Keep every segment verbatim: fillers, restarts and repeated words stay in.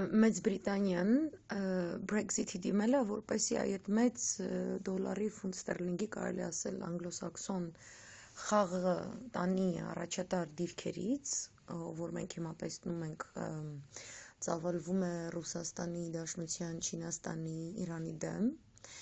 Մեծ Բրիտանիան Brexit-ի դիմել է, որպեսզի այդ մեծ դոլարի ֆունտ ստերլինգի կարելի ասել անգլոսաքսոն խաղը տանի առաջատար դիրքերից, որ մենք հիմա տեսնում ենք ծավալվում է Ռուսաստանի, Դաշնության, Չինաստանի, Իրանի դեմ։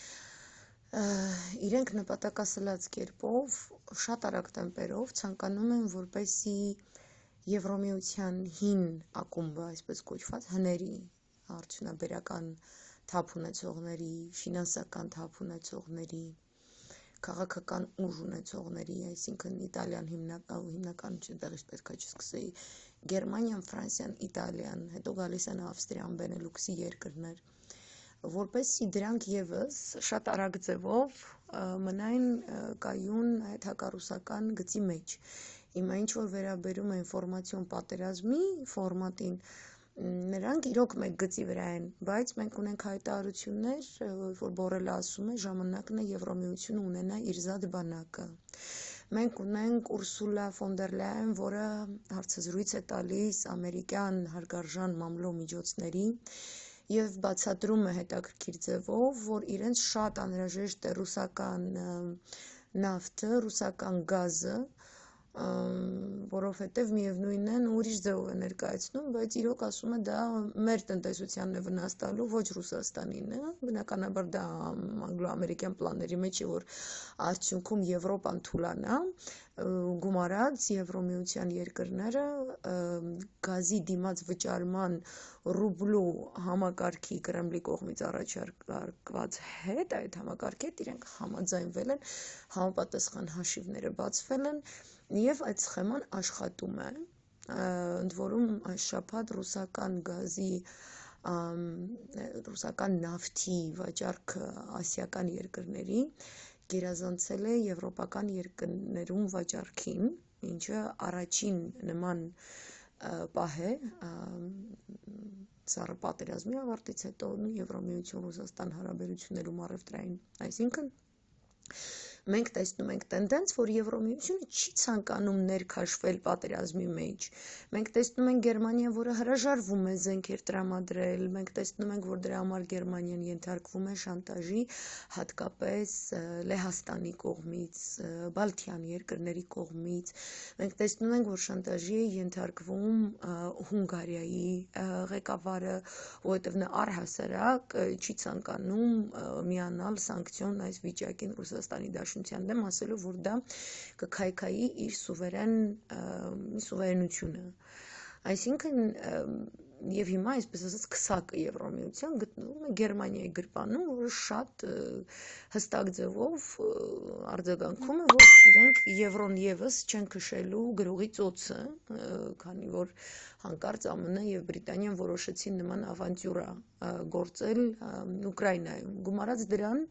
Իրենք նպատակասլաց կերպով, շատ արագ տեմպերով ցանկանում են, որպեսզի Եվրոմիության հին ակումբը, այսպես կոչված, հների արդյունաբերական թափ ունեցողների, ֆինանսական թափ ունեցողների, քաղաքական ուժ ունեցողների, այսինքն Իտալիան հիմնական տեղից պետք է չսկսեի, Գերմանիան, Ֆրանսիան, Իտալիան, հետո գալիս են Ավստրիան, Բենելուքսի երկրներ, որպեսզի դրանք ևս շատ արագ ձևով մնային կայուն այդ հակառուսական գծի մեջ։ Հիմա ինչ որ վերաբերում է ինֆորմացիոն պատերազմի ֆորմատին, նրանք իրոք մեկ գծի վրա են, բայց մենք ունենք հայտարարություններ, որ Բորելը ասում է, ժամանակն է Եվրոմիությունը ունենա իր զատ բանակը։ Մենք ունենք Ուրսուլա ֆոն դեր Լայան, որը հարցազրույց է տալիս ամերիկյան հարգարժան մամլո միջոցների եւ բացատրում է հետաքրքիր ձևով, որ իրենց շատ անհրաժեշտ է ռուսական նավթը, ռուսական գազը, որովհետև միևնույնն է ուրիշ ձևով է ներկայացնում, բայց իրոք ասում է դա մեր տնտեսությանն է վնաս տալու, ոչ Ռուսաստանին է, բնականաբար դա անգլո-ամերիկյան պլանների մեջ է, որ արդյունքում Եվրոպան թուլանա, գումարած Եվրոմիության երկրները գազի դիմաց վճարման ռուբլու համակարգի Կրեմլի կողմից առաջարկված հետ, այդ համակարգի հետ իրենք համաձայնվել են, համապատասխան հաշիվները բացվել են և այդ սխեման աշխատում է, ընդ որում այս շաբաթ ռուսական գազի, ռուսական նավթի վաճառքը ասիական երկրների գերազանցել է եվրոպական երկրներում վաճառքին, ինչը առաջին նման պահ է սառը պատերազմի ավարտից հետո Եվրոմիություն Ռուսաստան հարաբերություններում առևտրային, այսինքն մենք տեսնում ենք տենդենց, որ Եվրոմիությունը չի ցանկանում ներքաշվել պատերազմի մեջ։ Մենք տեսնում ենք Գերմանիան, որը հրաժարվում է զենքեր տրամադրել, մենք տեսնում ենք, որ դրա համար Գերմանիան ենթարկվում է շանտաժի, հատկապես Լեհաստանի կողմից, Բալթյան երկրների կողմից։ Մենք տեսնում ենք, որ շանտաժի է ենթարկվում Հունգարիայի ղեկավարը, որովհետև նա առհասարակ չի ցանկանում միանալ սանկցիոն այս վիճակին Ռուսաստանի Դաշնության դեմ, ասելով, որ դա կքայքայի իր սուվերեն սուվերենությունը։ Այսինքն եւ հիմա, այսպես ասած, քսակը Եվրոմիության գտնվում է Գերմանիայի գրպանում, որը շատ հստակ ձևով արձագանքում է, որ իրենք Եվրոն եւս չեն քշելու գրողի ծոցը, քանի որ հանկարծ ԱՄՆ եւ Բրիտանիան որոշեցին նման ավանտյուրա գործել Ուկրաինայում։ Գումարած դրան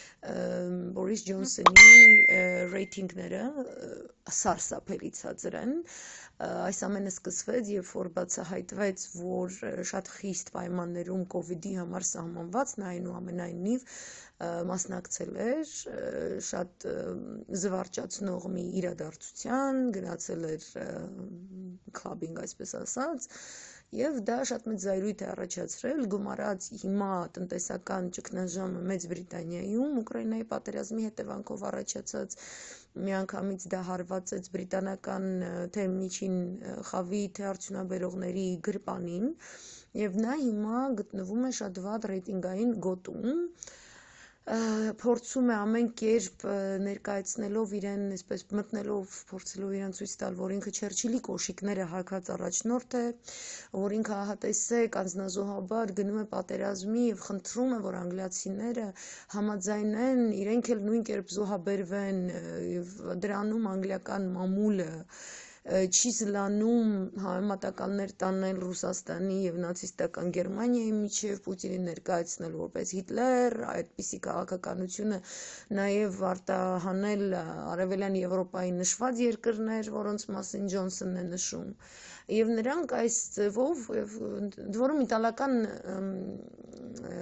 Բորիս Ջոնսոնի ռեյթինգները սարսափելի ցածր են, այս ամենը սկսվեց, երբ որ բացահայտվեց, որ շատ խիստ պայմաններում կովիդի համար սահմանված, նա այնուամենայնիվ մասնակցել էր շատ զվարճացնող մի իրադարձության, գնացել էր քլաբինգ, այսպես ասած, եւ դա շատ մեծ զայրույթ է առաջացրել, գումարած հիմա տնտեսական ճգնաժամը Մեծ Բրիտանիայում, Ուկրաինայի պատերազմի հետևանքով առաջացած միանգամից դա հարվածեց բրիտանական թե միջին խավի, թե արդյունաբերողների գրպանին, եւ նա հիմա գտնվում է շատ վատ ռեյտինգային գոտում, փորձում է ամեն կերպ ներկայացնելով իրեն, այսպես մտնելով, փորձելով իրեն ցույց տալ, որ ինքը Չերչիլի կոշիկները հագած առաջնորդ է, որ ինքը ահատեսեք անձնազոհաբար գնում է պատերազմի եւ խնդրում է, որ անգլիացիները համաձայնեն, իրենք էլ նույն կերպ զոհաբերվեն եւ դրանում անգլիական մամուլը չի զլանում համեմատականներ տանել Ռուսաստանի եւ նացիստական Գերմանիայի միջև, Պուտինին ներկայացնել որպես Հիտլեր, այդպիսի քաղաքականությունը նաեւ արտահանել Արևելյան Եվրոպայի նշված երկրներ, որոնց մասին Ջոնսոնն է նշում։ Եվ նրանք այս ձևով, ընդ որում իտալական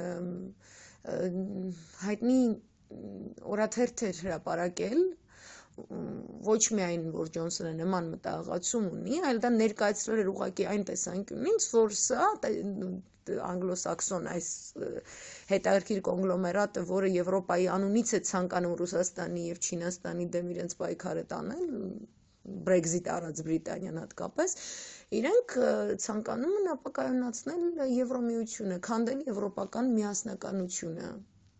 հայտնի օրաթերթ էր հրապարակել, ոչ միայն որ Ջոնսոնը նման մտահղացում ունի, այլ դա ներկայացրել էր ուղղակի այն տեսանկյունից, որ սա անգլոսաքսոն այս հետաքրքիր կոնգլոմերատը, որը Եվրոպայի անունից է ցանկանում Ռուսաստանի եւ Չինաստանի դեմ իրենց պայքարը տանել, Brexit արած Բրիտանիան հատկապես, իրենք ցանկանում են ապակայունացնել Եվրոմիությունը, քանդել եվրոպական միասնականությունը։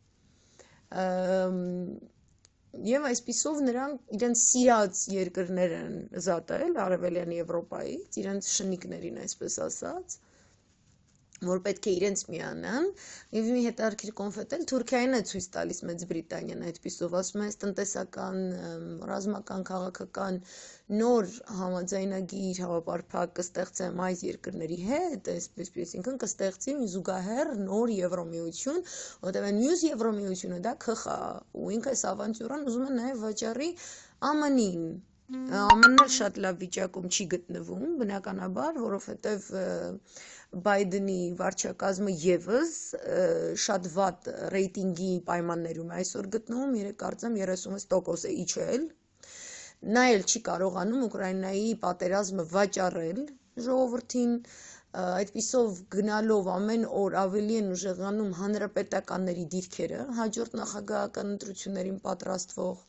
Եվ այսպիսով նրանք իրենց սիրած երկրներ են զատել Արևելյան Եվրոպայից, իրենց շնիկներին, այսպես ասած, որ պետք է իրենց միանան, եւ մի հետաքրքիր կոնֆետ էլ Թուրքիային է ցույց տալիս Մեծ Բրիտանիան այդպիսով, ասում է, տնտեսական, ռազմական, քաղաքական նոր համաձայնագիր, հավապարփակ կստեղծեմ այս երկրների հետ, այսպես, այսինքն կստեղծի մի զուգահեռ նոր Եվրոմիություն, որտեղ այն մյուս Եվրոմիությունը դա ՔԽ է, ու ինքը այս ավանտյուրան ուզում է նաեւ վաճառի ԱՄՆ-ին։ ԱՄՆ-ն էլ շատ լավ վիճակում չի գտնվում, բնականաբար, որովհետեւ Բայդենի վարչակազմը եւս շատ վատ ռեյտինգի պայմաններում է այսօր գտնվում, երեք կարծեմ երեսունվեց տոկոս է իջել, նա էլ չի կարողանում Ուկրաինայի պատերազմը վաճառել ժողովրդին, այդպիսով գնալով ամեն օր ավելի են ուժեղանում հանրապետականների դիրքերը, հաջորդ նախագահական ընտրություններին պատրաստվող,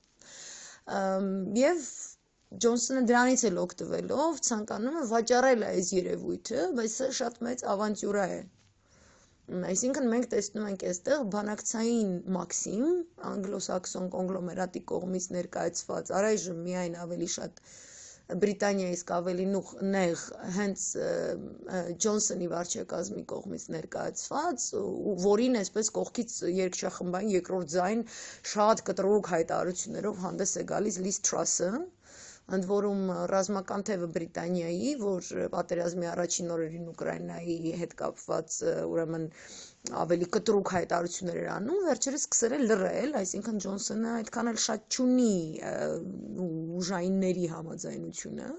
եւ Ջոնսոնը դրանից էլ օգտվելով ցանկանում է վաճառել այս երևույթը, բայց սա շատ մեծ ավանտյուրա է։ Այսինքն մենք տեսնում ենք այստեղ բանակցային մաքսիմ անգլոսաքսոն կոնգլոմերատի կողմից ներկայացված, առայժմ միայն ավելի շատ Բրիտանիայի իսկ ավելի նեղ հենց Ջոնսոնի վարչակազմի կողմից ներկայացված, որին այսպես կողքից երգչախմբային երկրորդ ձայն շատ կտրուկ հայտարարություններով հանդես է գալիս Լիզ Թրասը, ընդ որում ռազմական թևը Բրիտանիայի, որ պատերազմի առաջին օրերին Ուկրաինայի հետ կապված ուրեմն ավելի կտրուկ հայտարարություններ էր անում, վերջերս սկսել է լռել, այսինքն Ջոնսոնը այդքան էլ շատ չունի ուժայինների համաձայնությունը։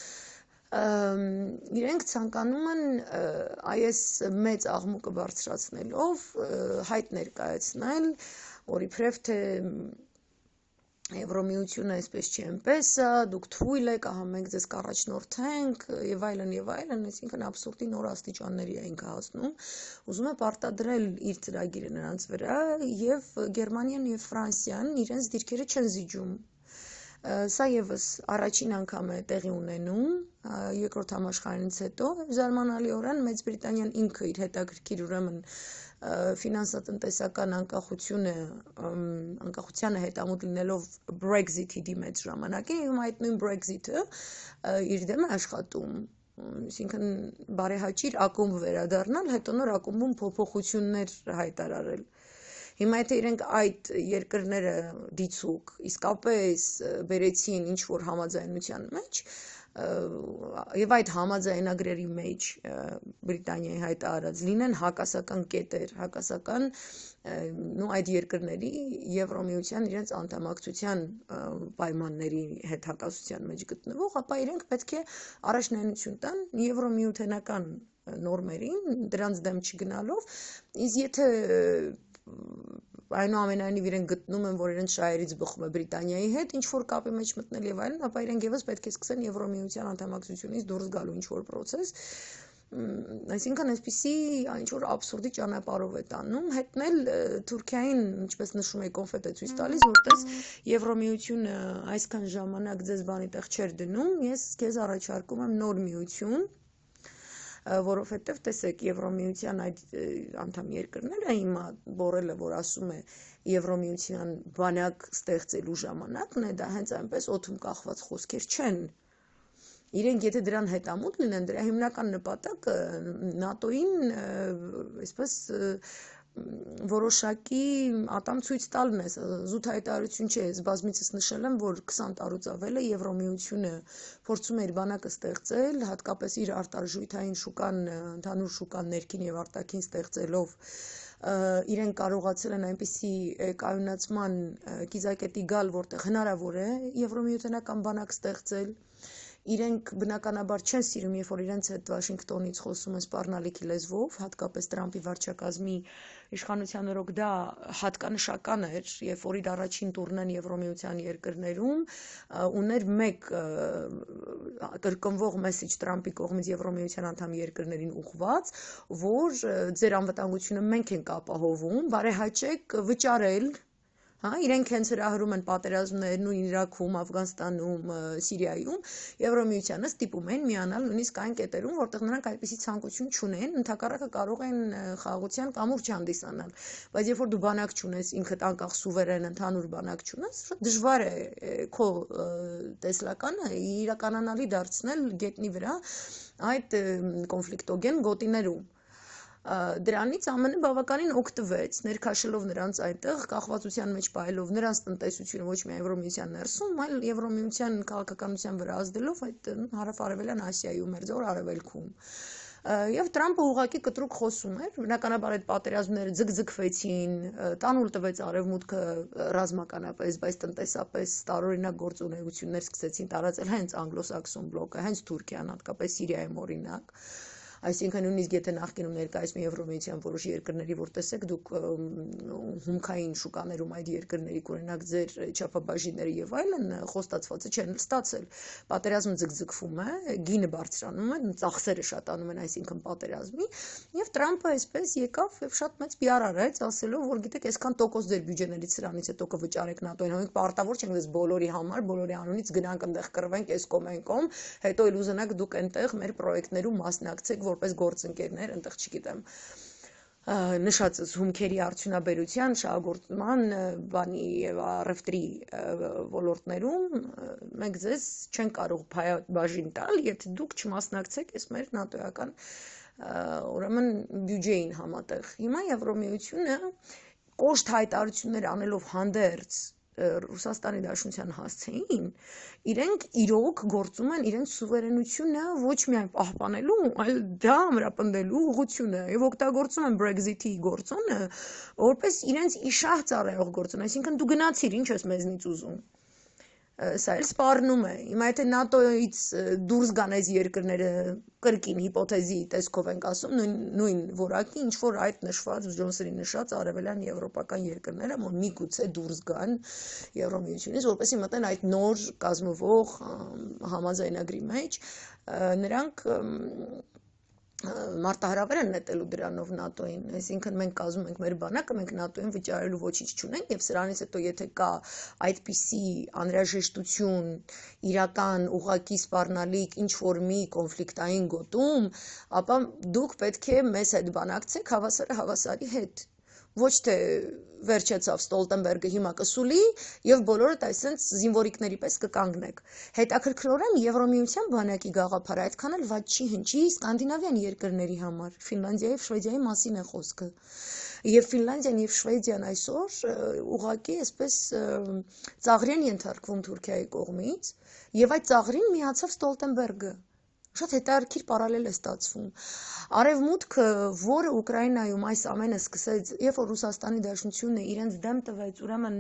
Իրենք ցանկանում են այս մեծ աղմուկը բարձրացնելով հայտ ներկայացնել, որ իբրև թե Եվրոմիությունը այսպես չի այնպես է, դուք թույլ եք, ահա մենք ձեզ կառաջնորդենք եւ այլն եւ այլն, այսինքն абսուրդի նոր աստիճանների է ինքը հասնում, ուզում է պարտադրել իր ծրագիրը նրանց վրա եւ Գերմանիան եւ Ֆրանսիան իրենց դիրքերը չեն զիջում։ Սա եւս առաջին անգամ է տեղի ունենում երկրորդ համաշխարհայինից հետո, զարմանալիորեն Մեծ Բրիտանիան ինքը իր հետաքրքիր ուրեմն ֆինանսատնտեսական անկախությունը անկախությանը հետամուտ լինելով Brexit-ի դիմեց ժամանակին, եւ այդ նույն Brexit-ը իր դեմ է աշխատում, այսինքն բարեհաճիր ակումբ վերադառնալ, հետո նոր ակումբում փոփոխություններ հայտարարել։ Հիմա եթե իրենք այդ երկրները դիցուկ իսկապես բերեցին ինչ-որ համաձայնության մեջ, եւ այդ համաձայնագրերի մեջ Բրիտանիայի հայտարարած լինեն հակասական կետեր, հակասական նո այդ երկրների Եվրոմիության իրենց անդամակցության պայմանների հետ հակասության մեջ գտնվող, ապա իրենք պետք է առաջնայնություն տան եվրոմիութենական նորմերին, դրանց դեմ չգնալով, իսկ եթե այնուամենայնիվ իրենք գտնում են, որ իրենց շահերից բխում է Բրիտանիայի հետ, ինչ որ կապի մեջ մտնել եւ այլն, ապա իրենք եւս պետք է սկսեն Եվրոմիության անդամակցությունից դուրս գալու ինչ որ process, այսինքն այսպիսի ինչ որ абսուրդի ճանապարհով է տանում, հետնել Թուրքիային, ինչպես նշում է կոնֆետ է ցույց տալիս, որտես Եվրոմիությունը այսքան ժամանակ ձեզ բանի տեղ չէր դնում, ես քեզ առաջարկում եմ նոր միություն, որովհետև տեսեք Եվրոմիության այդ անդամ երկրները հիմա բորելը, որ ասում է Եվրոմիության բանակ ստեղծելու ժամանակն է, դա հենց այնպես օդում կախված խոսքեր չեն։ Իրենք եթե դրան հետամուտ լինեն, դրա հիմնական նպատակը ՆԱՏՕ-ին այսպես որոշակի ատամ ցույց տալն է, զուտ հայտարարություն չէ, ես բազմիցս նշել եմ, որ քսան տարուց ավել է Եվրոմիությունը փորձում է իր բանակը ստեղծել, հատկապես իր արտարժույթային շուկան, ընդհանուր շուկան ներքին եւ արտաքին ստեղծելով, իրենք կարողացել են այնպիսի կայունացման կիզակետի գալ, որտեղ հնարավոր է Եվրոմիութենական բանակ ստեղծել, իրենք բնականաբար չեն սիրում, երբ որ իրենց հետ Վաշինգտոնից խոսում են սպառնալիքի լեզվով, հատկապես Տրամպի վարչակազմի իշխանության օրոք դա հատկանշական էր, երբ որ իր առաջին տուրնեն Եվրոմիության երկրներում ուներ մեկ կրկնվող մեսեջ Տրամպի կողմից Եվրոմիության անդամ երկրներին ուղղված, որ ձեր անվտանգությունը մենք ենք ապահովում, բարեհաճեք վճարել. Հա, իրենք հենց հրահրում են պատերազմներ նույն Իրաքում, Աֆղանստանում, Սիրիայում, Եվրոմիությանը ստիպում են միանալ նույնիսկ այն կետերում, որտեղ նրանք այդպիսի ցանկություն չունեն, ընդհակառակը կարող են խաղաղության կամուրջ հանդիսանալ։ Բայց երբ որ դու բանակ չունես, ինքդ անկախ սուվերեն ընդհանուր բանակ չունես, շատ դժվար է քո տեսլականը իրականանալի դարձնել գետնի վրա այդ կոնֆլիկտոգեն գոտիներում։ Դրանից ԱՄՆ-ը բավականին օգտվեց, ներքաշելով նրանց այնտեղ, կախվածության մեջ պահելով նրանց տնտեսությունը ոչ միայն Եվրոմիության ներսում, այլ Եվրոմիության քաղաքականության վրա ազդելով այդ հարավ-արևելյան Ասիայում, Մերձավոր Արևելքում։ Եվ Տրամպը ուղղակի կտրուկ խոսում էր, բնականաբար այդ պատերազմները ձգձգվեցին, տանուլ տվեց արևմուտքը ռազմականապես, բայց տնտեսապես տարօրինակ գործունեություններ սկսեցին տարածել հենց անգլոսաքսոն բլոկը, հենց Թուրքիան, հատկապես Սիրիայում օրինակ։ Այսինքն նույնիսկ եթե նախկինում ներկայացնում Եվրոմիության որոշ երկրների, որ տեսեք դուք հումքային շուկաներում այդ երկրների օրինակ ձեր չափաբաժինները եւ այլն խոստացվածը չեն ստացել։ Պատերազմը ձգձգվում է, գինը բարձրանում է, ծախսերը շատանում են, այսինքն պատերազմի, եւ Տրամպը այսպես եկավ եւ շատ մեծ պի ար արեց, ասելով, որ գիտեք, այսքան տոկոս ձեր բյուջեներից սրանից հետո կվճարեք ՆԱՏՕ-ին, հենց պարտավոր չենք դες բոլորի համար, բոլորի անունից գնանք այնտեղ կռվենք, այս կողմ այն կողմ, հետո էլ ուզենաք դուք այնտեղ մեր պրոյեկտներում մասնակցեք որպես գործընկերներ, այնտեղ չգիտեմ, նշածս հումքերի արդյունաբերության, շահագործման, բանի եւ առևտրի ոլորտներում մենք ձեզ չենք կարող բաժին տալ, եթե դուք չմասնակցեք այս մեր նատոյական ուրեմն բյուջեին համատեղ։ Հիմա Եվրոմիությունը կոշտ հայտարարություններ անելով հանդերձ Ռուսաստանի Դաշնության հասցեին, իրենք իրոք գործում են իրենց սուվերենությունը ոչ միայն պահպանելու, այլ դա ամրապնդելու ուղղությունը եւ օգտագործում են Brexit-ի գործոնը, որպես իրենց իշահ ծառայող գործոն, այսինքն դու գնացիր, ինչ ես մեզնից ուզում։ Սա էլ սպառնում է։ Հիմա եթե ՆԱՏՕ-ից դուրս գան այս երկրները կրկին հիպոթեզի տեսքով ենք ասում, նույն նույն որակի, ինչ որ այդ նշված Ջոնսոնի նշած արևելյան եվրոպական երկրները, որ միգուցե դուրս գան Եվրոմիությունից, որպեսզի մտնեն այդ նոր կազմվող համաձայնագրի մեջ, նրանք մարտահրավեր են նետելու դրանով ՆԱՏՕ-ին, այսինքն մենք կազմում ենք մեր բանակը, մենք ՆԱՏՕ-ին վճարելու ոչինչ չունենք եւ սրանից հետո եթե կա այդպիսի անհրաժեշտություն, իրական ուղղակի սպառնալիք ինչ որ մի կոնֆլիկտային գոտում, ապա դուք պետք է մեզ հետ բանակցեք հավասարը հավասարի հետ։ Ոչ թե վերջացավ Ստոլտենբերգը հիմա կսուլի եւ բոլորդ այսպես զինվորիկների պես կկանգնեք։ Հետաքրքրորեն Եվրոմիության բանակի գաղափարը այդքան էլ վատ չի հնչի սկանդինավյան երկրների համար։ Ֆինլանդիայի եւ Շվեդիայի մասին է խոսքը։ Եվ Ֆինլանդիան եւ Շվեդիան այսօր ուղղակի այսպես ծաղրի են ենթարկվում Թուրքիայի կողմից եւ այդ ծաղրին միացավ Ստոլտենբերգը։ Շատ հետաքրքիր պարալել է ստացվում։ Արևմուտքը, որը Ուկրաինայում այս ամենը սկսեց, երբ որ Ռուսաստանի Դաշնությունը իրենց դեմ տվեց, ուրեմն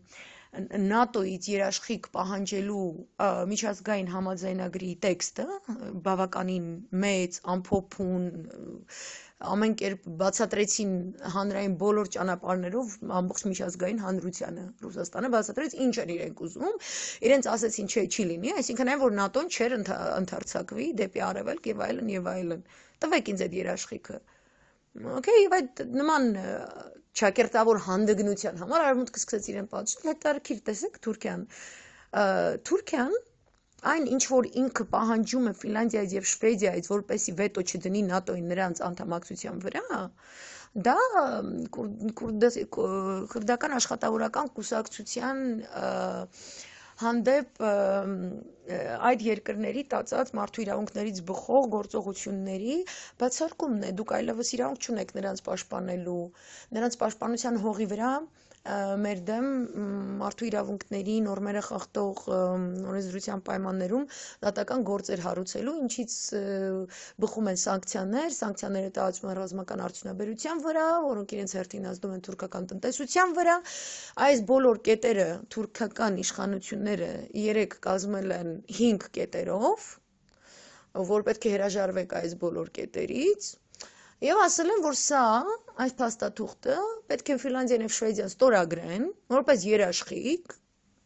ՆԱՏՕ-ից երաշխիք պահանջելու միջազգային համաձայնագրի տեքստը, բավականին մեծ, ամփոփուն, ամեն կերպ բացատրեցին հանրային բոլոր ճանապարհներով ամբողջ միջազգային հանրությանը Ռուսաստանը բացատրեց ինչ են իրենք ուզում, իրենց ասեցին չէ, չի լինի, այսինքն այն որ ՆԱՏՕ-ն չէր ընդարձակվի դեպի արևելք եւ այլն եւ այլն։ Տվեք ինձ այդ երաշխիքը։ Okay, եւ այդ նման ճակերտավոր հանդգնության համար արևմուտքը սկսեց իրեն պատժել, հետարքիր տեսեք Թուրքիան։ Թուրքիան այն ինչ որ ինքը պահանջում է Ֆինլանդիայից եւ Շվեդիայից, որպեսի վետո չդնի ՆԱՏՕ-ին նրանց անդամակցության վրա, դա քուրդական աշխատավորական կուսակցության հանդեպ այդ երկրների տածած մարդու իրավունքներից բխող գործողությունների բացարկումն է։ Դուք այլևս իրավունք չունեք նրանց պաշտպանելու, նրանց պաշտպանության հողի վրա մեր դեմ մարդու իրավունքների նորմերը խախտող օրենսդրության պայմաններում դատական գործեր հարուցելու, ինչից բխում են սանկցիաներ, սանկցիաները տարածում են ռազմական արդյունաբերության վրա, որոնք իրենց հերթին ազդում են թուրքական տնտեսության վրա։ Այս բոլոր կետերը թուրքական իշխանությունները երեխաները երեք կազմել են հինգ կետերով, որ պետք է հրաժարվենք այս բոլոր կետերից, եւ ասել են, որ սա, այս փաստաթուղթը պետք է Ֆինլանդիան եւ Շվեդիան ստորագրեն, որպես երաշխիք,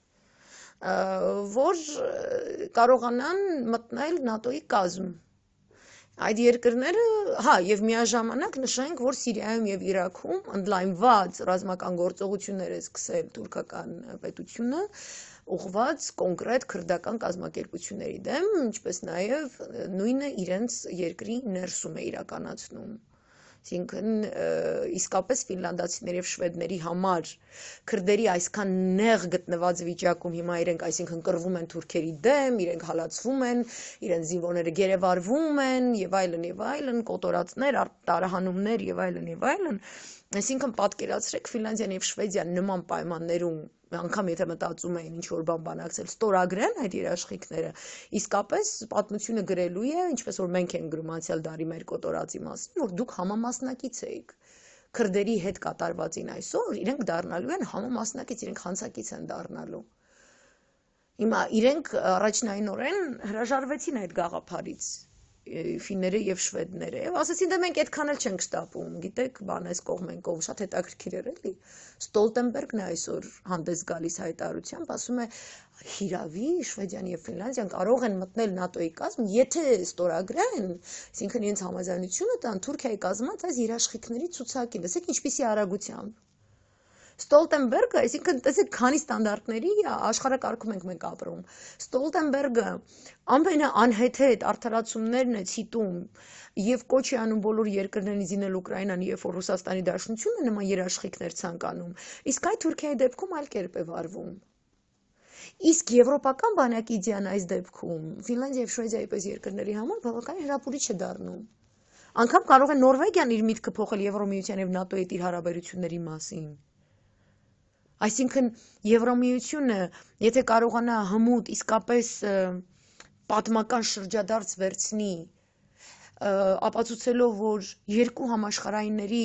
որ կարողանան մտնել ՆԱՏՕ-ի կազմ։ Այդ երկրները, հա, եւ միաժամանակ նշենք, որ Սիրիայում եւ Իրաքում ընդլայնված ռազմական գործողություններ է սկսել թուրքական պետությունը, ուղղված կոնկրետ քրդական կազմակերպությունների դեմ, ինչպես նաեւ նույնը իրենց երկրի ներսում է իրականացնում։ Այսինքն իսկապես ֆինլանդացիների եւ շվեդների համար քրդերի այսքան նեղ գտնված վիճակում հիմա իրենք այսինքն կռվում են թուրքերի դեմ, իրենք հալածվում են, իրենց զինվորները գերեվարվում են եւ այլն եւ այլն, կոտորածներ, տարահանումներ եւ այլն եւ այլն, այսինքն պատկերացրեք Ֆինլանդիան եւ Շվեդիան նման պայմաններում անգամ եթե մտածում էին ինչ-որ բան բանակցել, ստորագրեն այդ երաշխիքները, իսկապես պատմությունը գրելու է, ինչպես որ մենք ենք գրում անցյալ դարի մեր կոտորածի մասին, որ դուք համամասնակից էիք։ Քրդերի հետ կատարվածին այսօր իրենք դառնալու են համամասնակից, իրենք հանցակից են դառնալու։ Հիմա իրենք առաջնայինորեն հրաժարվեցին այդ գաղափարից, ֆինները եւ շվեդները, եւ ասացին դե մենք այդքան էլ չենք շտապում, գիտեք, բան էս կողմ են կողմ, շատ հետաքրքիր էր էլի։ Ստոլտենբերգն է այսօր հանդես գալիս հայտարարությամբ, ասում է հիրավի Շվեդիան եւ Ֆինլանդիան կարող են մտնել ՆԱՏՕ-ի կազմ, եթե ստորագրեն, այսինքն իրենց համաձայնությունը տան Թուրքիայի կազմած այս երաշխիքների ցուցակին, լսեք ինչպիսի արագությամբ։ Ստոլտենբերգը, այսինքն տեսեք քանի ստանդարտների աշխարհակարգում ենք մենք ապրում։ Ստոլտենբերգը ամենաանհեթեթ արդարացումներն է ցիտում եւ կոչ է անում բոլոր երկրներին զինել Ուկրաինան, երբ որ Ռուսաստանի Դաշնությունը նման երաշխիքներ ցանկանում, իսկ այդ Թուրքիայի դեպքում այլ կերպ է վարվում։ Իսկ եվրոպական բանակի իդեան այս դեպքում Ֆինլանդիա եւ Շվեդիայի պես երկրների համար բավականին հրապուրիչ է դառնում։ Անկամ կարող է Նորվեգիան իր միտքը փոխել Եվրոմիության եւ ՆԱՏՕ-ի իր հարաբերությունների մասին։ Այսինքն Եվրոմիությունը, եթե կարողանա հմուտ իսկապես պատմական շրջադարձ վերցնի, ապացուցելով, որ երկու համաշխարհայինների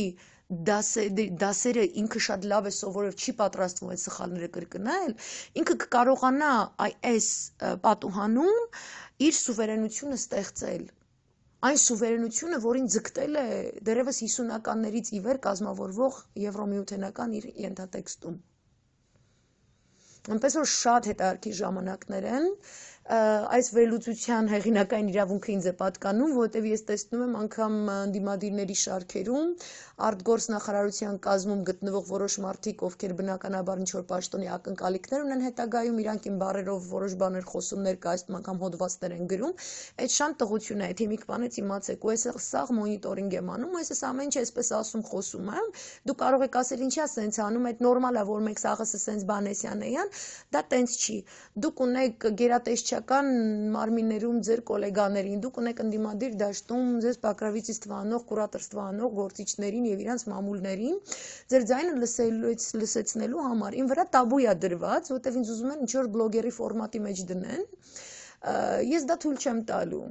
դասերը ինքը շատ լավ է սովորել, չի պատրաստվում այդ սխալները կրկնել, ինքը կկարողանա այս պատուհանում իր սուվերենությունը ստեղծել։ Այն սուվերենությունը, որին ձգտել է դեռևս հիսունականներից ի վեր կազմավորվող եվրոմիութենական իր ենթատեքստում։ Այնպես որ շատ հետաքրքիր ժամանակներ են, այս վերլուծության հեղինակային իրավունքը ինձ է պատկանում, որովհետև ես տեսնում եմ անգամ դիմադիրների շարքերում, արտգործնախարարության կազմում գտնվող որոշ մարդիկ, ովքեր բնականաբար ինչ-որ պաշտոնի ակնկալիքներ ունեն հետագայում, իրանք իմ բառերով որոշ բաներ խոսումներ կայացնում, անգամ հոդվածներ են գրում, այդ շան տղություն է, այդ հիմիկ բանից իմացեք, ու ես սաղ մոնիտորինգ եմ անում, ու ես ամեն ինչ այսպես ասում խոսում եմ, դու կարող եք ասել ինչի՞ է սենց անում, այդ նորմալ է, որ մենք սաղսը սենց բանեսյան էյան, դա տենց չի։ Դուք ունեք գերատեսչական մարմիններում ձեր գոլեգաներին, դուք ունեք ընդդիմադիր դաշտում ձեզ բակրավիցից թվանող, կուրատորից թվանող գործիչներին եւ իրանց մամուլներին, ձեր ձայնը լսեցնելու համար։ Ին վրա տաբու է դրված, որտեվ ինձ ուզում են ինչ-որ բլոգերի ֆորմատի մեջ դնեն, ես դա թույլ չեմ տալու։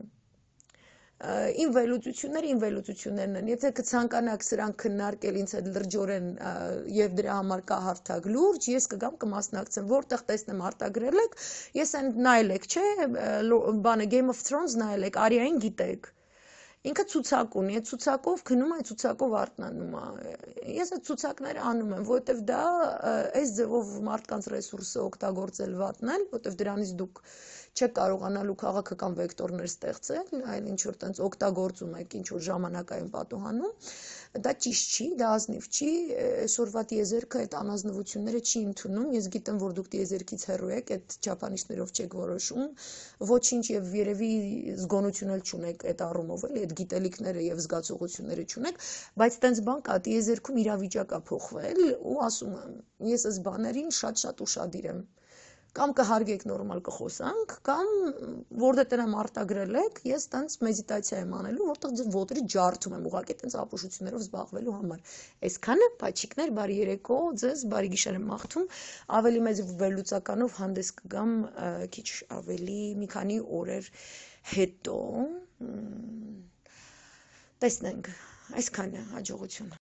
Իմ վերլուծությունները իմ վերլուծություններն են, եթե կցանկանաք սրանք քննարկել ինձ հետ լրջորեն եւ դրա համար կա հարթակ լուրջ, ես կգամ կմասնակցեմ, որտեղ տեսնեմ արտագրել եք, ես այն նայել եք, չէ, բանը Game of Thrones նայել եք, Արիային գիտեք։ Ինքը ցուցակ ունի, այդ ցուցակով գնում է, ցուցակով արթնանում է։ Ես այդ ցուցակները անում եմ, որովհետև դա այս ձևով մարդկանց ռեսուրսը օգտագործել վատն է, որովհետև դրանից դուք չեք կարողանալու քաղաքական վեկտորներ ստեղծել, այլ ինչ որ տենց օգտագործում եք ինչ որ ժամանակային պատուհանում, դա ճիշտ չի, դա ազնիվ չի, այսօրվա տիեզերքը այդ անազնվությունները չի ընդունում, ես գիտեմ, որ դուք տիեզերքից հեռու եք, այդ չափանիշներով չեք որոշում, ոչինչ եւ երևի զգոնություն էլ չունեք այդ առումով, էլի այդ գիտելիքները եւ զգացողությունները չունեք, բայց տենց բան կա, տիեզերքում իրավիճակ է փոխվել ու ասում եմ, ես այս բաներին շատ-շատ ուշադիր եմ։ Կամ կհարգեք նորմալ կխոսանք, կամ որտեղ տնամ արտագրել եք, ես տենց մեդիտացիա եմ անելու, որտեղ ձեր ոտերի ջարդում եմ, ուղղակի տենց ապուշություններով զբաղվելու համար։ Այսքանը, փաչիկներ, բարի երեկո, ձեզ բարի գիշեր եմ մաղթում, ավելի մեծ վերլուծականով հանդես կգամ քիչ ավելի մի քանի օրեր հետո, տեսնենք, այսքանը, հաջողություն։